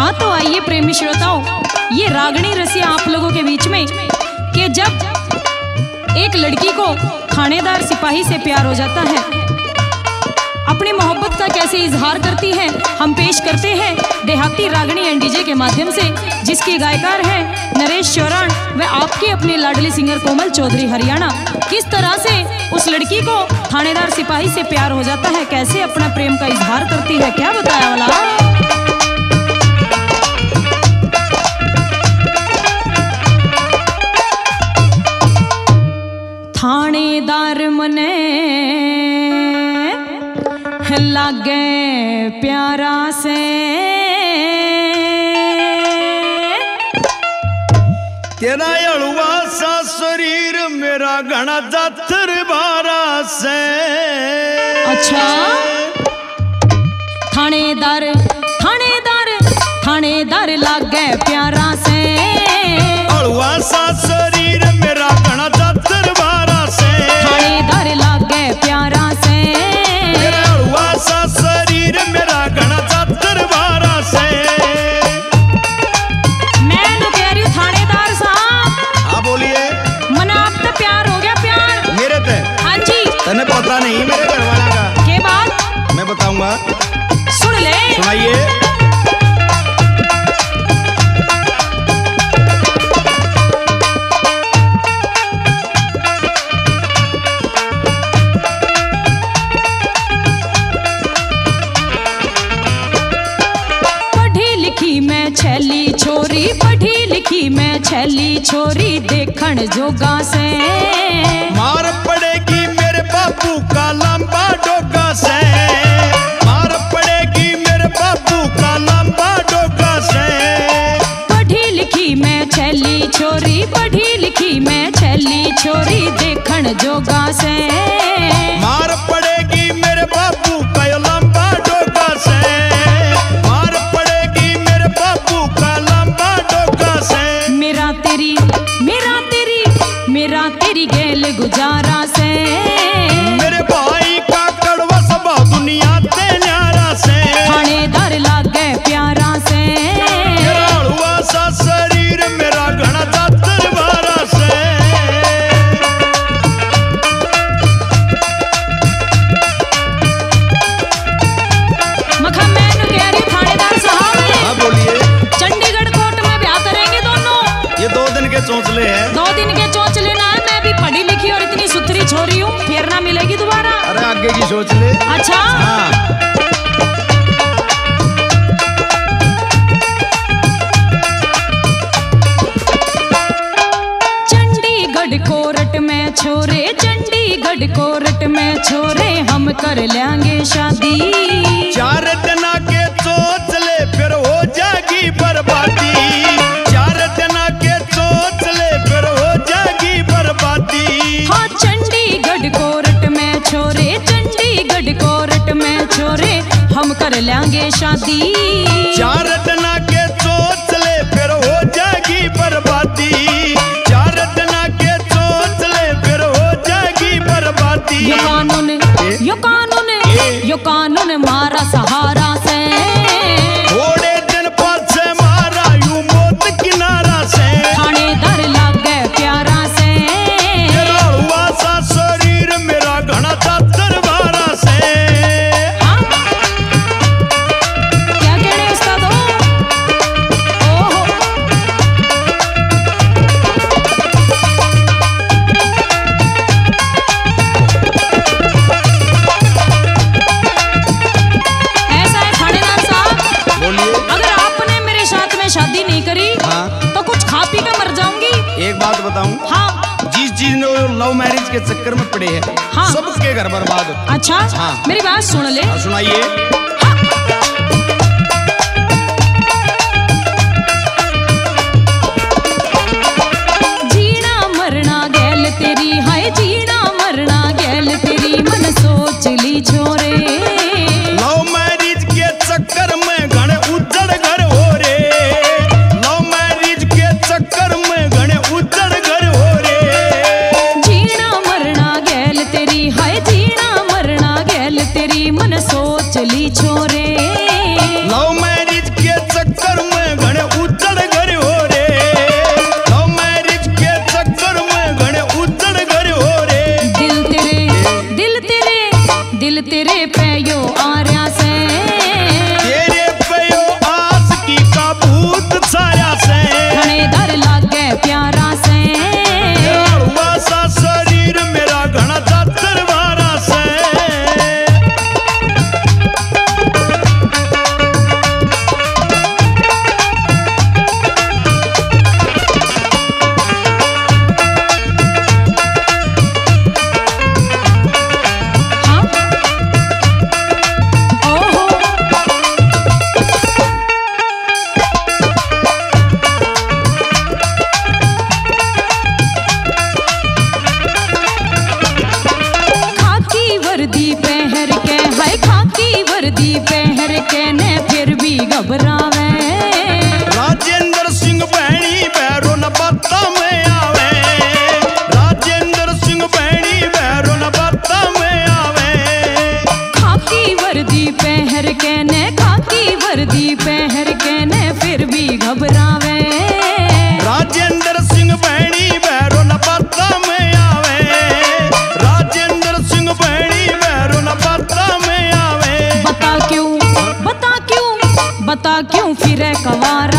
हाँ तो आइए प्रेमी श्रोताओं, ये रागनी रसिया आप लोगों के बीच में कि जब एक लड़की को थानेदार सिपाही से प्यार हो जाता है, अपनी मोहब्बत का कैसे इजहार करती है, हम पेश करते हैं देहाती रागनी एनडीजे के माध्यम से, जिसके गायकार हैं नरेश चौरान व आपके अपने लाडली सिंगर कोमल चौधरी हरियाणा। किस तरह से उस लड़की को थानेदार सिपाही से प्यार हो जाता है, कैसे अपना प्रेम का इजहार करती है, क्या बताया वाला। थानेदार मने लागे प्यारा से, तेरा अड़ुआ सा शरीर मेरा घना जातर बारा से। अच्छा थानेदार थानेदार थानेदार लागे प्यारा से, अड़ुआ सा शरीर मेरा घना जातर बारा से, थानेदार लागे प्यारा से, तेरा अड़ुआ सा शरीर मेरा घना जातर बारा से। मैं तो कह रही हूँ थानेदार साहब। हाँ बोलिए। मना आप तो प्यार हो गया, प्यार मेरे ते? हाँ जी। तने पता नहीं मेरे घर वाला का? के बात मैं बताऊंगा, सुन ले। सुनाइए। छैली छोरी पढ़ी लिखी मैं छैली छोरी देखण जोगा से, मार पड़ेगी मेरे बापू का लंबा डोगा से, मार पड़ेगी मेरे बापू का लंबा डोगा से। पढ़ी लिखी मैं छैली छोरी पढ़ी लिखी मैं छैली छोरी देखण जोगा से, मार पड़ेगी मेरे बापू का लंबा डोगा से, मार पड़ेगी मेरे बापू का लंबा डोगा से। मेरा तेरी मेरा तेरी गेल गुजारा से, मेरे भाई का कड़वा सबा दुनिया ते न्यारा से, थानेदार लागे प्यारा से, मेरा अड़ुआ सा शरीर मेरा घना जातर बारा से। मखा मैं कह रही थानेदार साहब। हाँ बोलिए। चंडीगढ़ कोर्ट में ब्याह करेंगे दोनों। ये 2 दिन के चौंचले हैं। 2 दिन के चौंचले ना है, मैं भी पढ़ी लिखी और इतनी सुथरी छोरी हूँ, फिर ना मिलेगी दोबारा। अरे आगे की सोच ले। अच्छा हाँ। चंडीगढ़ कोर्ट में छोरे चंडीगढ़ कोर्ट में छोरे हम कर लेंगे शादी, 4 दिना के चौंचले फिर हो जाएगी बर्बादी, 4 दिना के चौंचले फिर हो जाएगी बर्बादी। हाँ चंडीगढ़ कोर्ट में छोरे चंडीगढ़ कोर्ट में छोरे हम कर लेंगे शादी, 4 दिना के चौंचले फिर हो जाएगी बर्बादी, 4 दिना के चौंचले फिर हो जाएगी बर्बादी। यो कानून मारा सहारा से, थोड़े दिन बाद से मारा यूं मौत किनारा से, थानेदार लागे प्यारा से, मेरा अड़ुआ सा शरीर मेरा घना जातर बारा से। हाँ? क्या कह रहे उस्ताद हो? ओहो ऐसा है थानेदार साहब। बोलिए। अगर आपने मेरे साथ में शादी नहीं करी हाँ। तो कुछ खा पी कर मर जाऊंगी। एक बात बताऊं, हाँ जिस चीज ने लव मैरिज के चक्कर में पड़े हैं, हाँ। सबके घर बर्बाद होते। अच्छा हाँ। मेरी बात सुन ले। हाँ, सुनाइए। जीना मरना गैल तेरी हाय जीना मरना गैल तेरी मन सोच ली छोरे, लव मैरिज के चक्कर में घने उजड़ घर हो रे, लव मैरिज के चक्कर में घने उजड़ घर हो रे। जीना मरना गैल तेरी हाय जीना मरना गैल तेरी मन सोच ली छोरे, लव मैरिज के चक्कर में यो आर्या से, तेरे पे यो आशिकी का भूत छाया से, थानेदार लागे प्यारा से, हुआ सा शरीर मेरा घना जातर वारा से। वर्दी पहर के ने फिर भी घबरावे, राजेंद्र सिंह भैणी बैरो न बाता में आवे, राजेंद्र सिंह भैणी बैरो न बाता में आवे। खाकी वर्दी पहर के ने, खाकी वर्दी पहर के ने फिर भी घबरावे, राजेंद्र सिंह भैणी बैरो न बाता में आवे, राजेंद्र सिंह भैणी बैरो न बाता में आवे। बता क्यों, बता क्यों, बता क्यों फिरे कवार